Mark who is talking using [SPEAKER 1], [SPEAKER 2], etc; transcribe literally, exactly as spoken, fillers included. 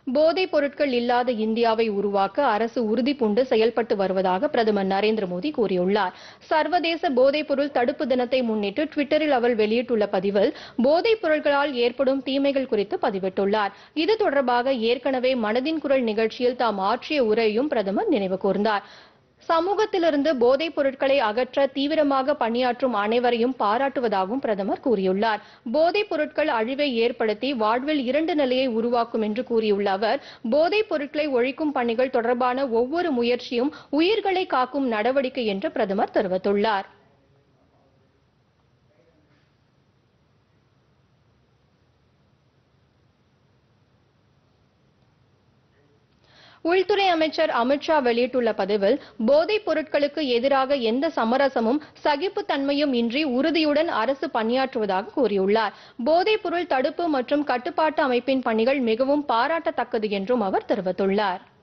[SPEAKER 1] போதைப் பொருட்கள் இல்லாத இந்தியாவை உருவாக்க அரசு உறுதிபூண்டு செயல்பட்டு வருவதாக பிரதமர் நரேந்திர மோடி கூறியுள்ளார். சர்வதேச போதைப்பொருள் தடுப்பு தினத்தை முன்னிட்டு டுவிட்டரில் அவர் வெளியிட்டுள்ள பதிவில் போதைப் பொருட்களால் ஏற்படும் தீமைகள் குறித்து பதிவிட்டுள்ளார். இது தொடர்பாக ஏற்கனவே மனதின் குரல் நிகழ்ச்சியில் தாம் ஆற்றிய உரையையும் பிரதமர் நினைவு கூர்ந்தார். சமூகத்திலிருந்து போதைப் பொருட்களை அகற்ற தீவிரமாக பணியாற்றும் அனைவரையும் பாராட்டுவதாகவும் பிரதமர் கூறியுள்ளார். போதைப் பொருட்கள் அழிவை ஏற்படுத்தி வாழ்வில் இரண்டு நிலையை உருவாக்கும் என்று கூறியுள்ள அவர், போதைப் பொருட்களை ஒழிக்கும் பணிகள் தொடர்பான ஒவ்வொரு முயற்சியும் உயிர்களை காக்கும் நடவடிக்கை என்று பிரதமர் தெரிவித்துள்ளார். உள்துறை அமைச்சர் அமித்ஷா வெளியிட்டுள்ள பதிவில், போதைப் பொருட்களுக்கு எதிராக எந்த சமரசமும் சகிப்புத்தன்மையும் இன்றி உறுதியுடன் அரசு பணியாற்றுவதாக கூறியுள்ளார். போதைப் பொருள் தடுப்பு மற்றும் கட்டுப்பாட்டு அமைப்பின் பணிகள் மிகவும் பாராட்டத்தக்கது என்றும் அவர் தெரிவித்துள்ளார்.